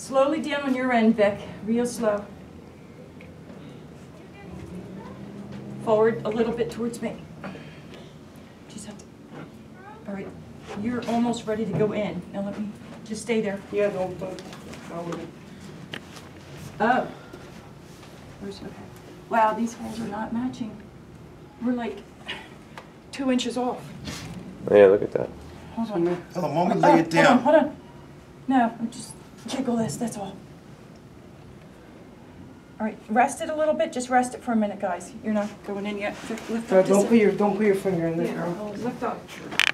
Slowly down on your end, Vic. Real slow. Forward a little bit towards me. Just have to. All right. You're almost ready to go in. Now let me just stay there. Yeah, don't. Oh. Okay. Wow, these holes are not matching. We're like 2 inches off. Yeah, look at that. Hold on. Hold on, Mom, lay it down. Hold on. No, I'm just jiggle this, that's all. All right, rest it a little bit. Just rest it for a minute, guys. You're not going in yet. Lift up Don't put your finger in there. Yeah, lift up.